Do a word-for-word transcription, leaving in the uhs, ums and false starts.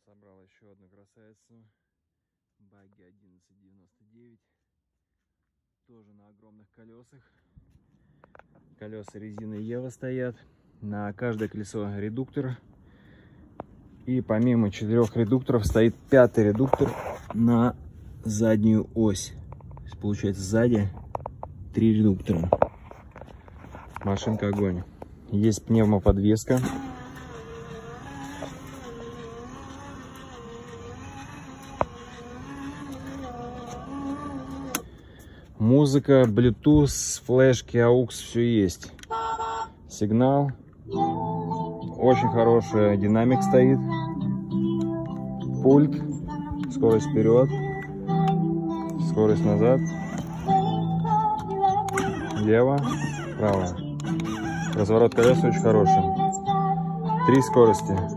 Собрал еще одну красавицу. Багги одиннадцать девяносто девять. Тоже на огромных колесах. Колеса резины Ева стоят. На каждое колесо редуктор. И помимо четырех редукторов стоит пятый редуктор на заднюю ось. То есть получается сзади три редуктора. Машинка огонь. Есть пневмоподвеска. Музыка, Bluetooth, флешки, аукс, все есть. Сигнал. Очень хороший динамик стоит. Пульт. Скорость вперед. Скорость назад. Лево. Право. Разворот колес очень хороший. Три скорости.